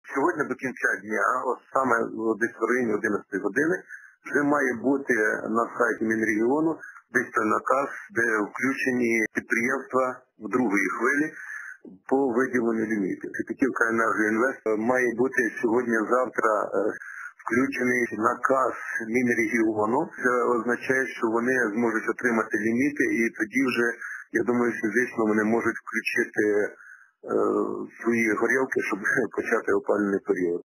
Сьогодні до кінця дня, ось саме десь в районі 11 години, вже має бути на сайті Мінрегіону десь той наказ, де включені підприємства в другої хвилі по виділенню лімітів. Кипятівка «Енергоінвест» має бути сьогодні-завтра включений наказ Мінрегіону. Це означає, що вони зможуть отримати ліміти, і тоді вже, я думаю, фізично вони можуть включити свої горілки, щоб почати опалювальний період.